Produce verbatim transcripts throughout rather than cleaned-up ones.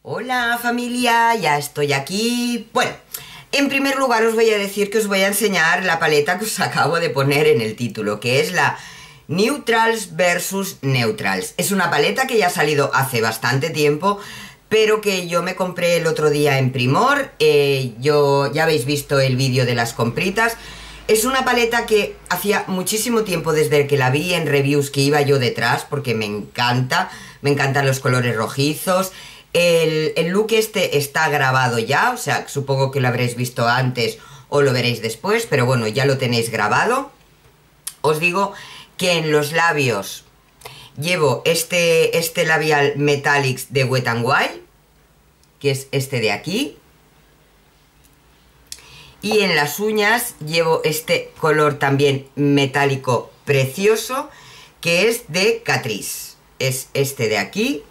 Hola familia, ya estoy aquí. Bueno, en primer lugar os voy a decir que os voy a enseñar la paleta que os acabo de poner en el título, que es la Neutrals versus Neutrals. Es una paleta que ya ha salido hace bastante tiempo, pero que yo me compré el otro día en Primor. Eh, yo ya habéis visto el vídeo de las compritas. Es una paleta que hacía muchísimo tiempo desde que la vi en reviews que iba yo detrás, porque me encanta, me encantan los colores rojizos. El, el look este está grabado ya, o sea, supongo que lo habréis visto antes o lo veréis después, pero bueno, ya lo tenéis grabado. Os digo que en los labios llevo este, este labial Metallics de Wet n Wild, que es este de aquí. Y en las uñas llevo este color también metálico precioso, que es de Catrice. Es este de aquí.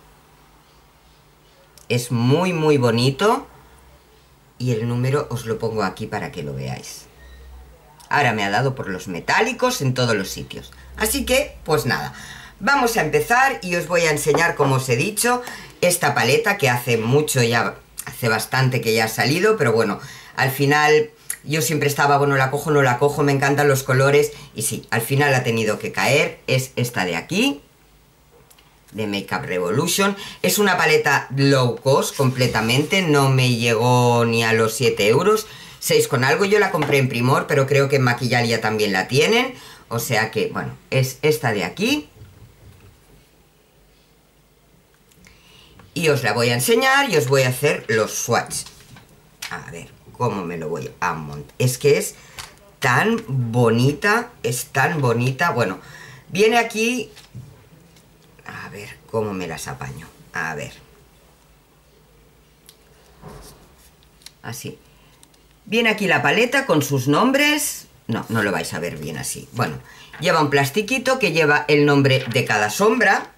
Es muy muy bonito. Y el número os lo pongo aquí para que lo veáis. Ahora me ha dado por los metálicos en todos los sitios. Así que, pues nada. Vamos a empezar y os voy a enseñar, como os he dicho, esta paleta que hace mucho ya, hace bastante que ya ha salido, pero bueno, al final yo siempre estaba, bueno, la cojo, no la cojo, me encantan los colores y sí, al final ha tenido que caer. Es esta de aquí, de Makeup Revolution. Es una paleta low cost completamente, no me llegó ni a los siete euros, seis con algo. Yo la compré en Primor, pero creo que en Maquillalia también la tienen, o sea que, bueno, es esta de aquí. Y os la voy a enseñar y os voy a hacer los swatches. A ver, cómo me lo voy a montar. Es que es tan bonita, es tan bonita. Bueno, viene aquí... A ver, cómo me las apaño. A ver. Así. Viene aquí la paleta con sus nombres. No, no lo vais a ver bien así. Bueno, lleva un plastiquito que lleva el nombre de cada sombra.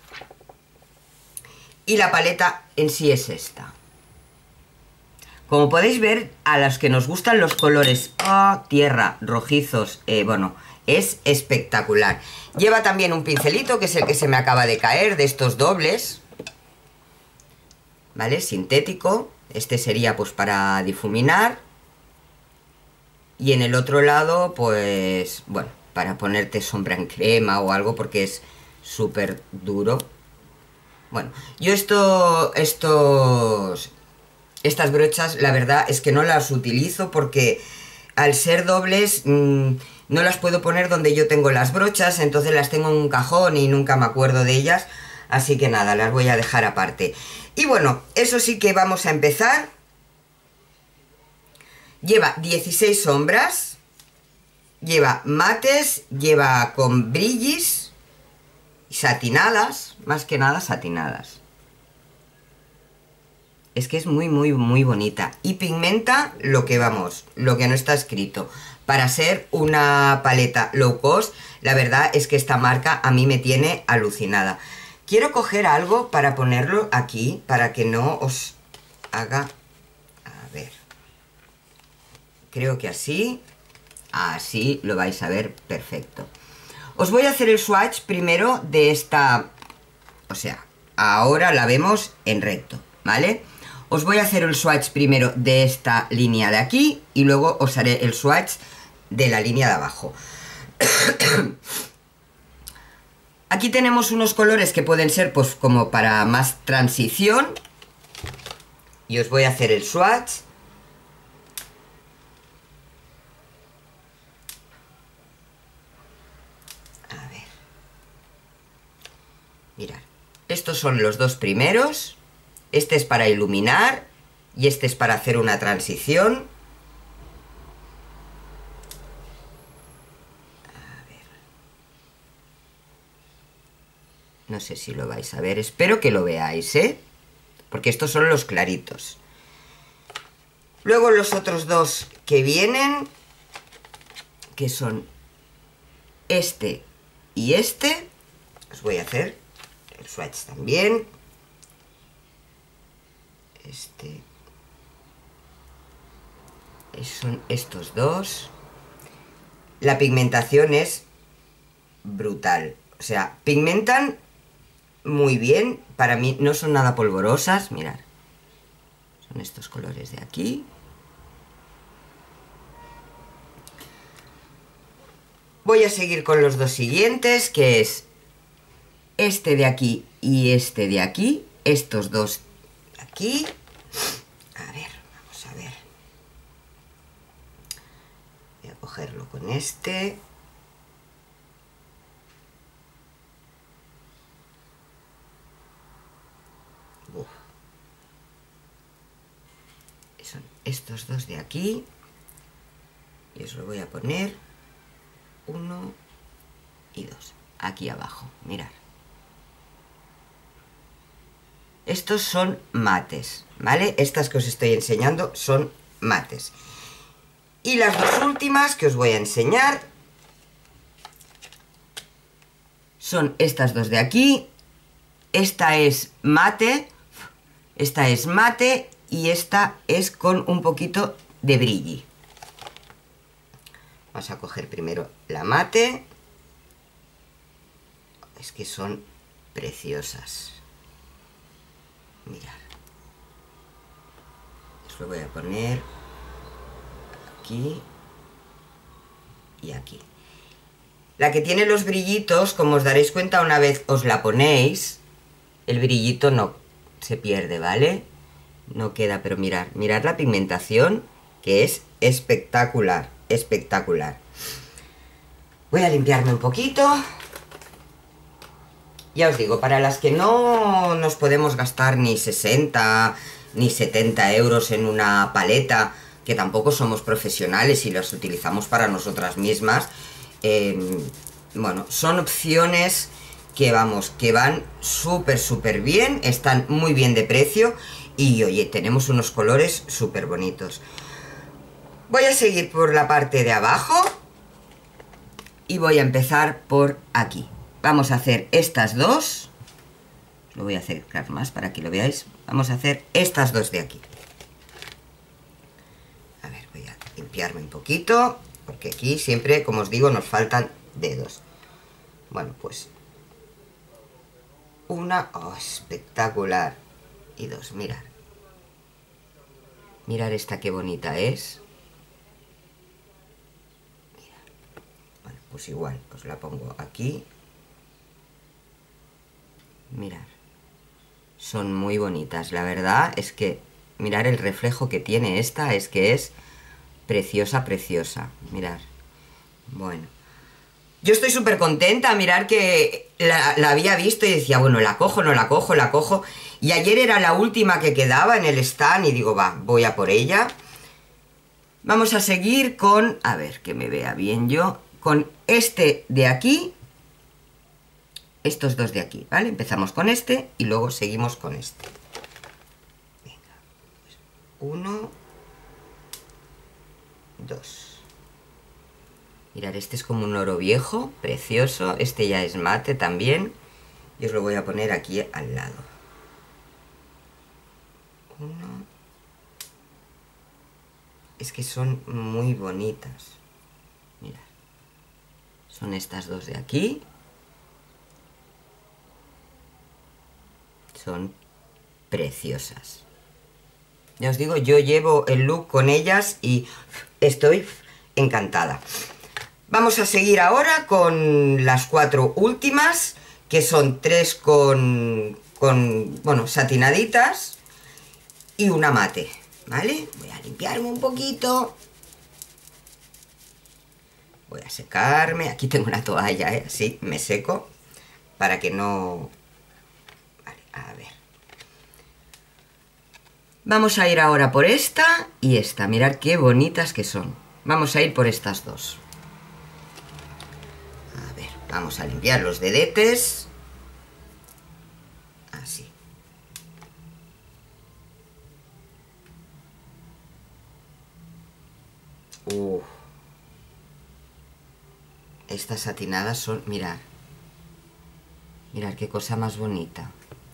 Y la paleta en sí es esta. Como podéis ver, a las que nos gustan los colores oh, tierra, rojizos, eh, bueno, es espectacular. Lleva también un pincelito, que es el que se me acaba de caer, de estos dobles, ¿vale? Sintético. Este sería pues para difuminar. Y en el otro lado, pues, bueno, para ponerte sombra en crema o algo, porque es súper duro. Bueno, yo esto, estos, estas brochas, la verdad es que no las utilizo porque al ser dobles mmm, no las puedo poner donde yo tengo las brochas, entonces las tengo en un cajón y nunca me acuerdo de ellas, así que nada, las voy a dejar aparte. Y bueno, eso sí que vamos a empezar. Lleva dieciséis sombras, lleva mates, lleva con brillis, satinadas, más que nada satinadas. Es que es muy muy muy bonita y pigmenta lo que vamos, lo que no está escrito. Para ser una paleta low cost, la verdad es que esta marca a mí me tiene alucinada. Quiero coger algo para ponerlo aquí, para que no os haga... A ver... Creo que así... Así lo vais a ver perfecto. Os voy a hacer el swatch primero de esta... O sea, ahora la vemos en recto, ¿vale? Os voy a hacer el swatch primero de esta línea de aquí y luego os haré el swatch de la línea de abajo. Aquí tenemos unos colores que pueden ser pues como para más transición. Y os voy a hacer el swatch. A ver. Mirad, estos son los dos primeros. Este es para iluminar y este es para hacer una transición. A ver. No sé si lo vais a ver, espero que lo veáis, ¿eh? Porque estos son los claritos. Luego los otros dos que vienen, que son este y este, os voy a hacer el swatch también. Este son estos dos. La pigmentación es brutal, o sea, pigmentan muy bien. Para mí no son nada polvorosas, mirad, Son estos colores de aquí. Voy a seguir con los dos siguientes, que es este de aquí y este de aquí. Estos dos de aquí. A ver, vamos a ver. Voy a cogerlo con este. Uf. Son estos dos de aquí. Y os lo voy a poner uno y dos. Aquí abajo, mirad. Estos son mates, ¿vale? Estas que os estoy enseñando son mates. Y las dos últimas que os voy a enseñar son estas dos de aquí. Esta es mate, esta es mate y esta es con un poquito de brilli. Vamos a coger primero la mate. Es que son preciosas. Mirad. Os lo voy a poner aquí y aquí. La que tiene los brillitos, como os daréis cuenta una vez os la ponéis, el brillito no se pierde, ¿vale? No queda, pero mirad, mirad la pigmentación, que es espectacular, espectacular. Voy a limpiarme un poquito. Ya os digo, para las que no nos podemos gastar ni sesenta ni setenta euros en una paleta, que tampoco somos profesionales y las utilizamos para nosotras mismas, eh, bueno, son opciones que vamos, que van súper súper bien, están muy bien de precio y oye, tenemos unos colores súper bonitos. Voy a seguir por la parte de abajo y voy a empezar por aquí. Vamos a hacer estas dos, lo voy a acercar más para que lo veáis. Vamos a hacer estas dos de aquí. A ver, voy a limpiarme un poquito, porque aquí siempre, como os digo, nos faltan dedos. Bueno, pues una, oh, espectacular. Y dos, mirad. Mirad esta qué bonita es. Mirad. Bueno, pues igual, os la pongo aquí. Mirad, son muy bonitas, la verdad es que mirad el reflejo que tiene esta, es que es preciosa, preciosa, mirad. Bueno, yo estoy súper contenta, mirad que la, la había visto y decía, bueno, la cojo, no la cojo, la cojo, y ayer era la última que quedaba en el stand y digo, va, voy a por ella. Vamos a seguir con, a ver, que me vea bien yo, con este de aquí. Estos dos de aquí, ¿vale? Empezamos con este y luego seguimos con este. Venga, pues uno, dos. Mirad, este es como un oro viejo, precioso. Este ya es mate también. Y os lo voy a poner aquí al lado. Uno. Es que son muy bonitas. Mirad. Son estas dos de aquí. Son preciosas. Ya os digo, yo llevo el look con ellas y estoy encantada. Vamos a seguir ahora con las cuatro últimas, que son tres con, con bueno, satinaditas y una mate, ¿vale? Voy a limpiarme un poquito. Voy a secarme. Aquí tengo una toalla, ¿eh? Así me seco para que no... A ver. Vamos a ir ahora por esta y esta. Mirad qué bonitas que son. Vamos a ir por estas dos. A ver, vamos a limpiar los dedetes. Así. Uh. Estas satinadas son... Mirad. Mirad qué cosa más bonita.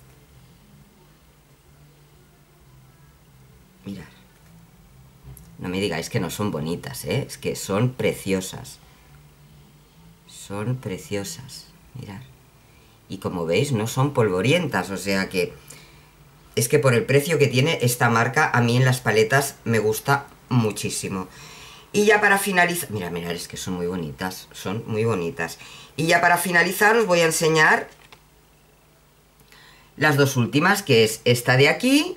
Mirad. No me digáis que no son bonitas, ¿eh? Es que son preciosas. Son preciosas. Mirad. Y como veis, no son polvorientas, o sea que es que por el precio que tiene esta marca, a mí en las paletas me gusta muchísimo. Y ya para finalizar, mira, mira, es que son muy bonitas, son muy bonitas. Y ya para finalizar os voy a enseñar las dos últimas, que es esta de aquí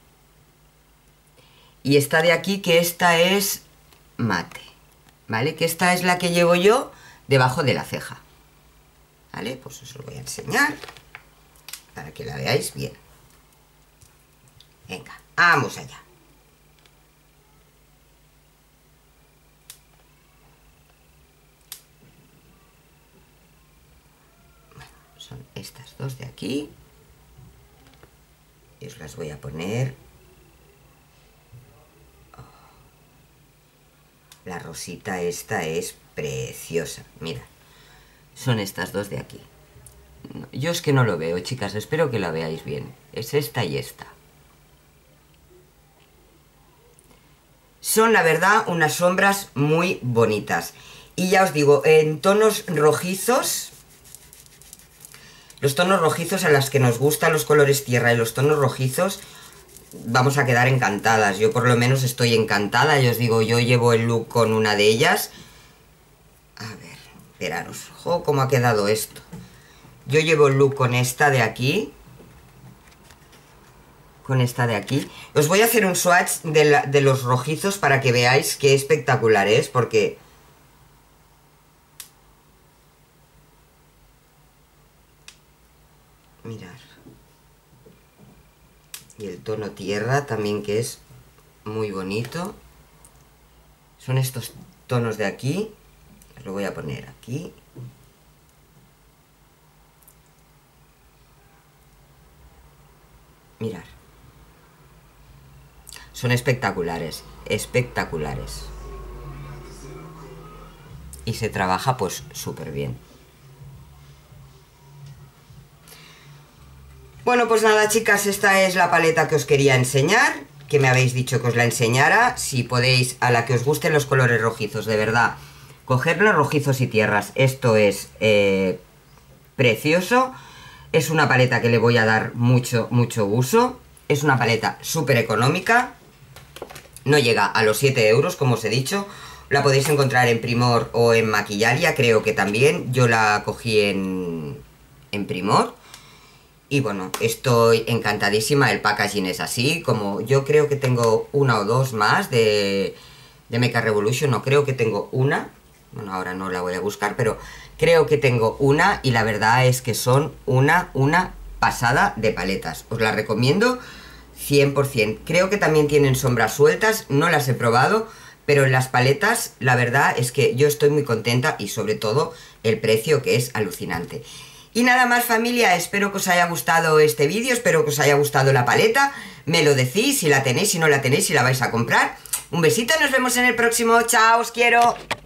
y esta de aquí, que esta es mate, ¿vale? Que esta es la que llevo yo debajo de la ceja, ¿vale? Pues os lo voy a enseñar para que la veáis bien. Venga, vamos allá. Bueno, son estas dos de aquí. Y os las voy a poner. Oh. La rosita esta es preciosa. Mira, son estas dos de aquí. Yo es que no lo veo, chicas, espero que la veáis bien. Es esta y esta. Son, la verdad, unas sombras muy bonitas. Y ya os digo, en tonos rojizos... Los tonos rojizos a las que nos gustan los colores tierra y los tonos rojizos, vamos a quedar encantadas. Yo por lo menos estoy encantada. Yo os digo, yo llevo el look con una de ellas. A ver, esperaros, ojo cómo ha quedado esto. Yo llevo el look con esta de aquí. Con esta de aquí. Os voy a hacer un swatch de, la, de los rojizos para que veáis qué espectacular es, porque... Mirad. Y el tono tierra también, que es muy bonito. Son estos tonos de aquí. Lo voy a poner aquí. Mirad. Son espectaculares, espectaculares. Y se trabaja pues súper bien. Bueno, pues nada, chicas, esta es la paleta que os quería enseñar, que me habéis dicho que os la enseñara. Si podéis, a la que os gusten los colores rojizos, de verdad, cogerlos rojizos y tierras. Esto es eh, precioso. Es una paleta que le voy a dar mucho, mucho uso. Es una paleta súper económica. No llega a los siete euros, como os he dicho. La podéis encontrar en Primor o en Maquillalia, creo que también. Yo la cogí en, en Primor. Y bueno, estoy encantadísima. El packaging es así, como yo creo que tengo una o dos más de, de Makeup Revolution. No, creo que tengo una. Bueno, ahora no la voy a buscar, pero creo que tengo una. Y la verdad es que son una, una pasada de paletas. Os la recomiendo cien por cien. Creo que también tienen sombras sueltas. No las he probado, pero en las paletas la verdad es que yo estoy muy contenta. Y sobre todo el precio, que es alucinante. Y nada más, familia, espero que os haya gustado este vídeo, espero que os haya gustado la paleta. Me lo decís, si la tenéis, si no la tenéis, si la vais a comprar. Un besito, nos vemos en el próximo. Chao, os quiero.